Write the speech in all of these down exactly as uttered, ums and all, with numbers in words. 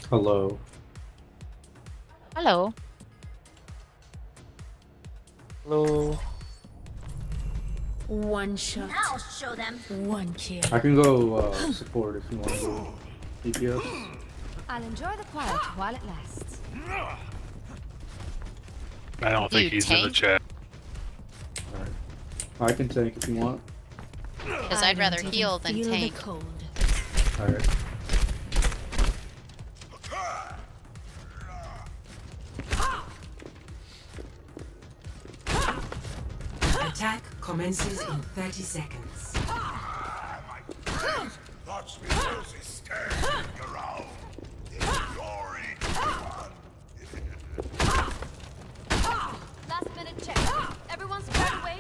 Hello. Hello. Hello. One shot. I'll show them. One kill. I can go uh, support if you want to go D P S. I'll enjoy the quiet while it lasts. I don't Do think you he's in the tank? chat. Alright. I can tank if you want. Because I I'd rather don't even heal than feel the tank. cold. Alright. Attack commences in thirty seconds. Watch me as he stands around. Glory. Last minute check. Everyone squared away.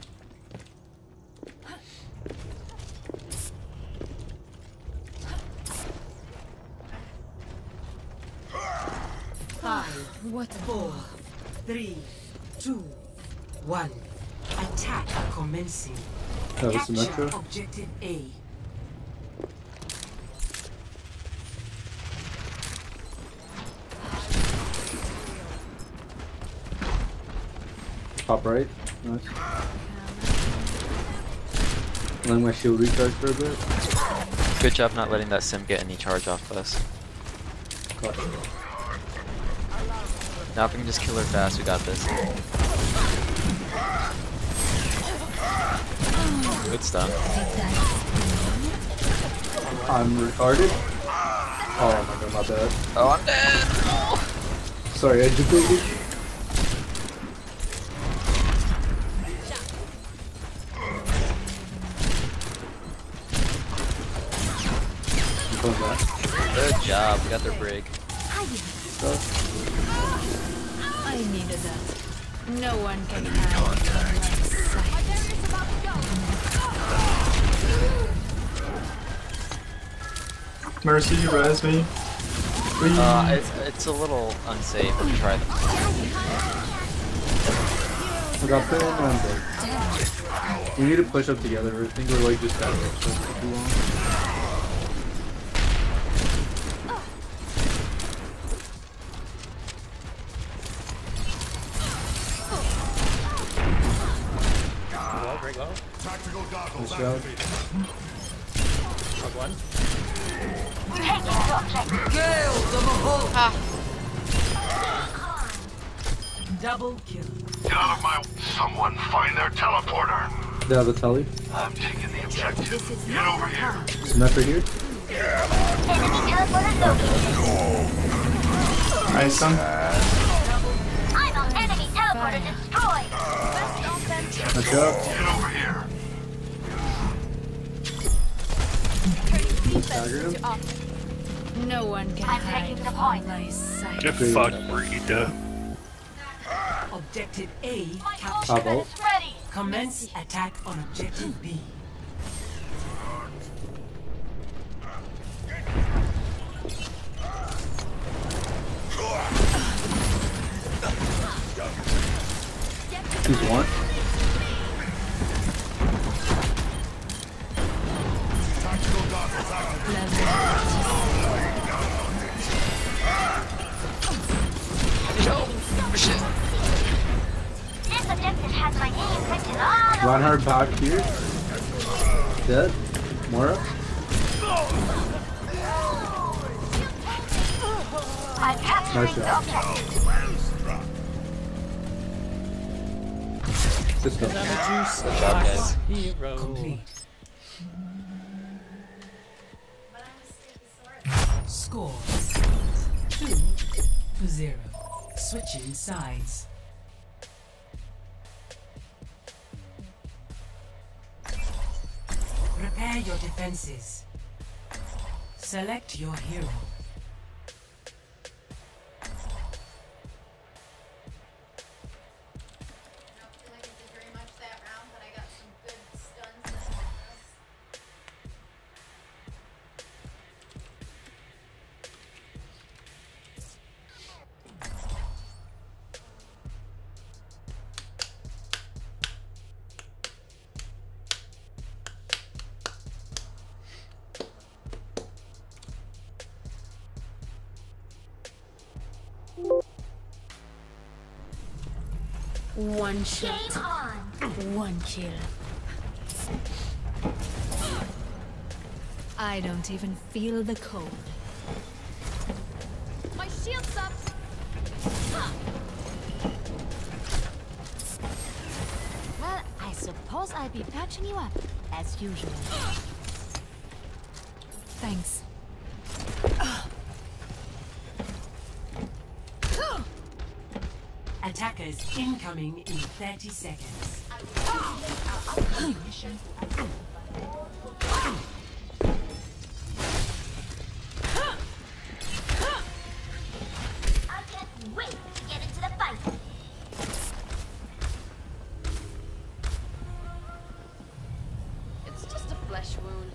Five, What a four, three, two, one. Attack commencing. That was Capture Symmetra. objective A. Top right. Nice. Letting my shield recharge for a bit. Good job not letting that sim get any charge off us. Gotcha. Now if we can just kill her fast, we got this. Good stuff. I'm retarded. Oh my god, my bad. Oh, I'm dead! Sorry, educated. I'm going back. Good job, we got their break. I needed that. No one can hide from my sight. Mercy, you res me. Please. Uh, it's, it's a little unsafe, but try them. I got put on one day. We need to push up together. I think we're like just gotta push up for too long. Low, break low. Tactical goggles Nice job. activated. Up one. We're taking the objective. Ah, Double kill. Get out of my... Someone find their teleporter. They have a telly. I'm taking the objective. Get over here. Symmetra here. Enemy teleporter located. Nice son. I'm on enemy teleporter destroyed. Nice job. Get over here. Stagger him. No one can I'm hide taking the from point. my sight. Get fucked, Rita. Objective A My captured. Top ultimate ult. is ready. Commence attack on objective B. He's one. Tactical goggles activated. This objective has my name printed all over. Reinhardt back here. Dead. Mora. I'm capturing Nice the job. objective. System. Good job, guys. Complete. Score two to zero. Switching sides. Prepare your defenses. Select your hero. One shot. Game on. One kill. I don't even feel the cold. My shield's up. Well, I suppose I'll be patching you up, as usual. Thanks. Attackers incoming in thirty seconds. I can't wait to get into the fight. It's just a flesh wound.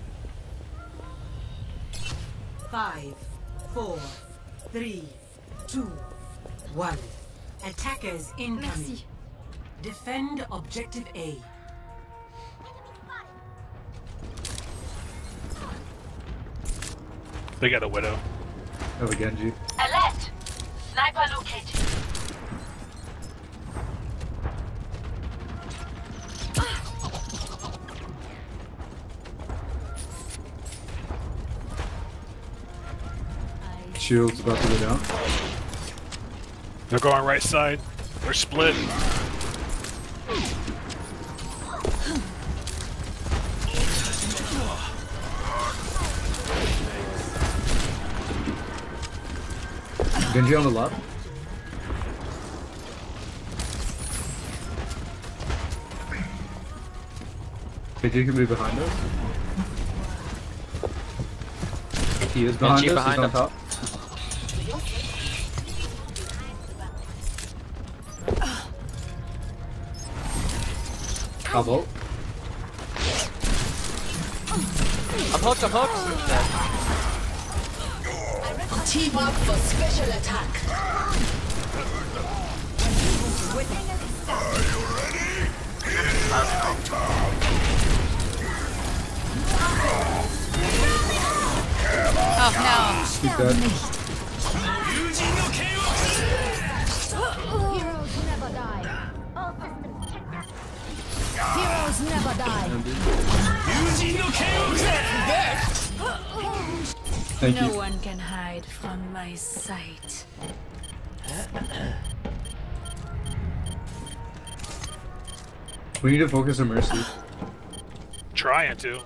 Five, four, three, two, one. Attackers incoming. Merci. Defend objective A. They got a widow. Have a Genji. Alert! Sniper located. Shield's about to go down. They're going right side. They're split. Genji on the left. Genji can be behind us. He is behind Genji us. behind He's on him. top. I'll vote. I'm hooked, I'm hooked! Team up for special attack. Oh no. He's dead. Heroes never die. All systems checked out. Heroes never die. Thank No you. one can hide from my sight. We need to focus on Mercy. Trying to.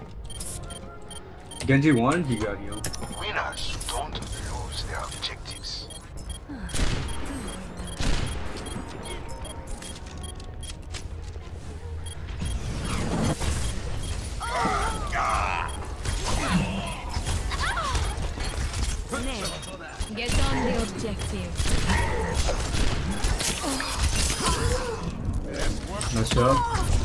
Genji won, he got healed. Winners don't lose their objectives. Get on the objective. Nice job.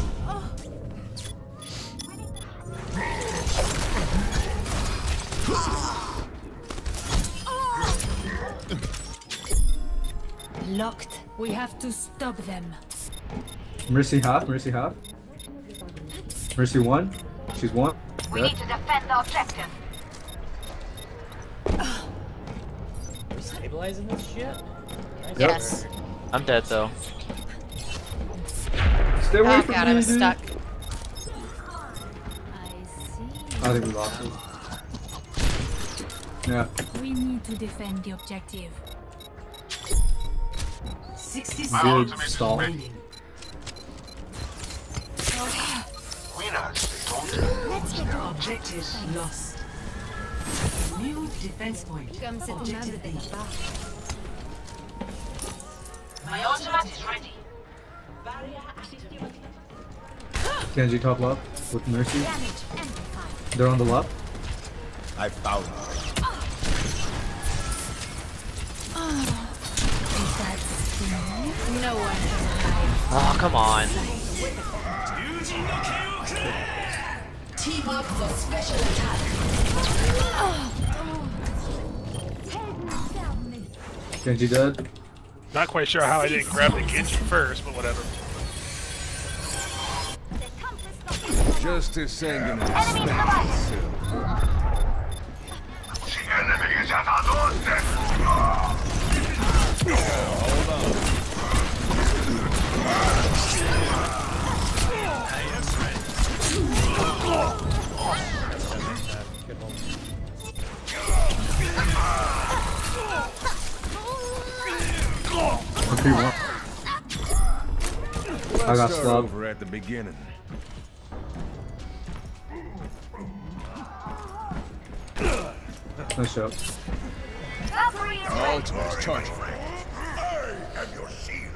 Locked. We have to stop them. Mercy half, Mercy half. Mercy one. She's one. We Dead. need to defend the objective. We stabilizing this shit? Nice. Yes. I'm dead though. Stay away Oh from god, me, I was dude. stuck. I see. I think we lost it. Yeah. We need to defend the objective. sixty Good seconds stall. remaining. Winners don't Objective lost. New defense point. Comme c'est Objective aimable de A. ta part. My ultimate is ready. Genji top left with Mercy. They're on the left. I found you. No one can hide. Oh, come on. Team up for special attack. Genji dead. Not quite sure how I didn't grab the Genji first, but whatever. Justice sanguinary. Enemy to the right. The enemy is at our doorstep. Hold on. more. I got Start slugged. over at the beginning. Nice shot. My ultimate is charging. I am your shield.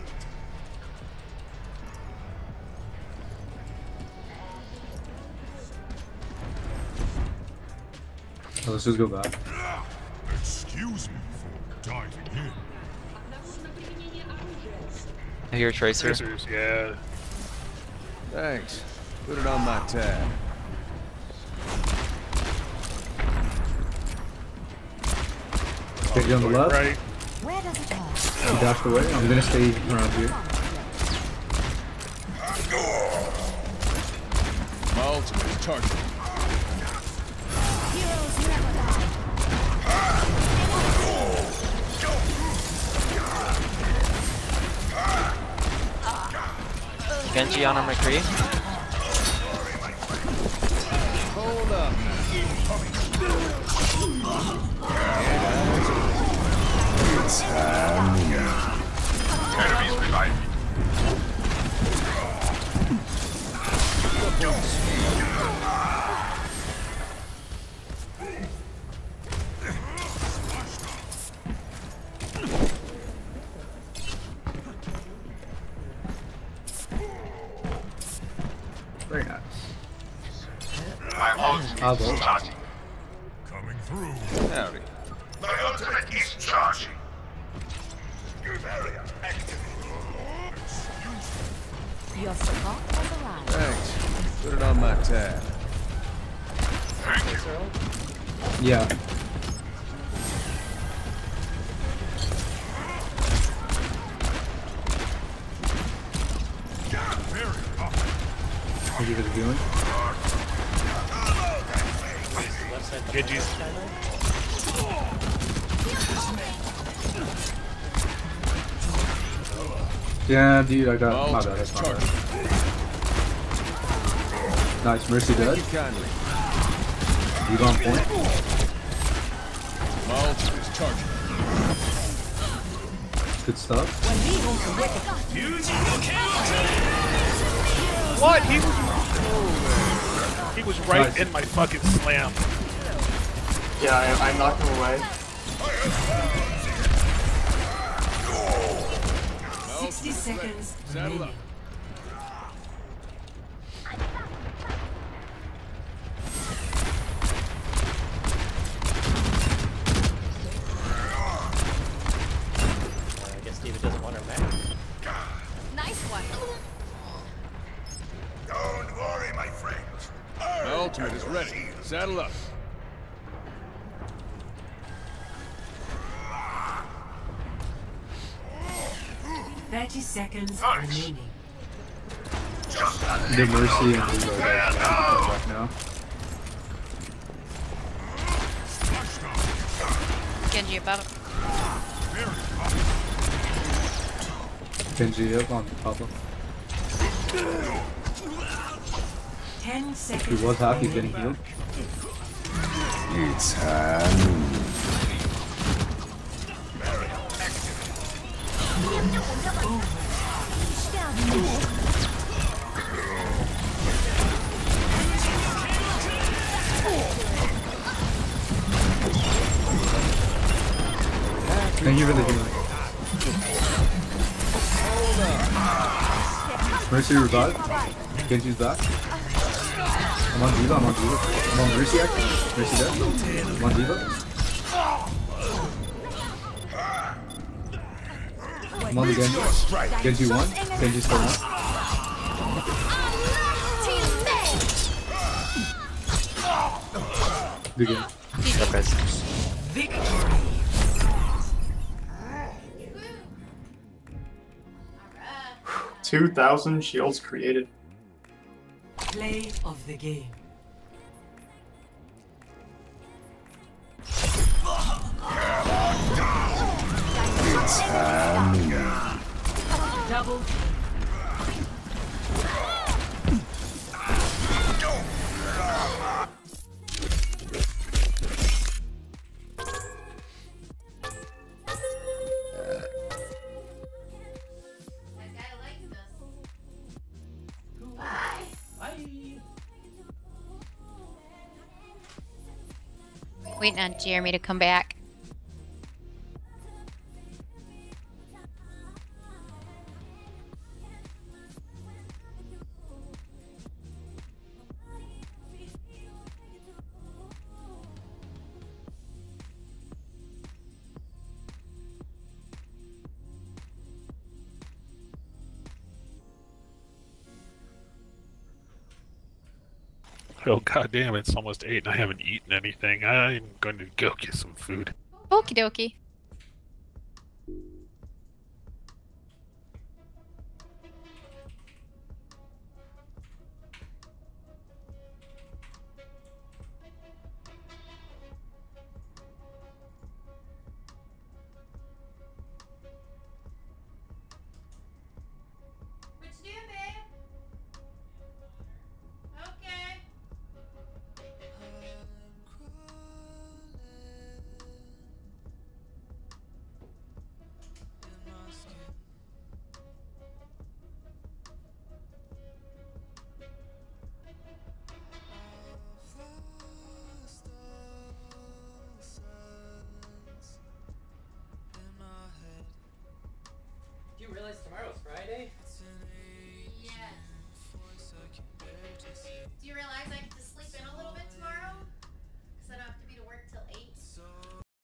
Oh, let's just go back. Excuse me for diving in. I hear Tracer. Tracers, yeah. Thanks. Put it on my tab. Genji on the left. Right. Where does it hurt? He dashed away. I'm gonna stay around here. My ultimate is charging. Heroes never die. Genji on our McCree. Hold up. It's time. Enemies reviving. Very nice. My ultimate Ah, is well. charging. Coming through. Howdy. My ultimate is charging. New barrier activated. Your support has arrived. Thanks. Put it on my tab. Thank you. Yeah. Barrier up. Thank you for the healing. Left side. Genji's. Yeah, dude, I My got my bad. ultimate is That's my bad. charging. Nice, Mercy dead. Thank you kindly. You on point. My ultimate is charging. Good stuff. What? He was. Oh, he was right Nice. in my fucking slam. Yeah, I, I knocked him away. Sixty seconds Saddle remaining. up. Uh, I guess David doesn't want her back. Nice one. Don't worry, my friends. My ultimate is ready. Saddle up. Thirty seconds Nice. remaining. Just a The Mercy and Reload guys. Back now. Genji about it. Genji up on top of. Ten He seconds. was happy remaining. getting healed. It's time. Thank you for the healing. Mercy revived. Genji's back. I'm on Diva, I'm on Diva. I'm on Mercy actually. Mercy dead. I'm on Diva. I'm on the Genji. Genji one. Genji still one. Good game. What's up, guys? Victory. Two thousand shields created. Play of the game. It's time. Double. Waiting on Jeremy to come back. Oh goddamn! It's almost eight and I haven't eaten anything. I'm going to go get some food. Okie dokie.